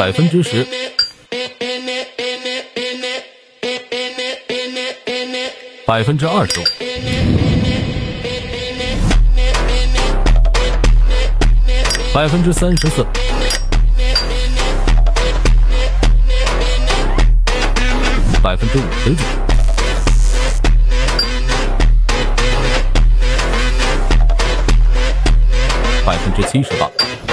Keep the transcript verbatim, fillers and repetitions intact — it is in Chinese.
百分之十，百分之二十五，百分之三十四，百分之五十九，百分之七十八。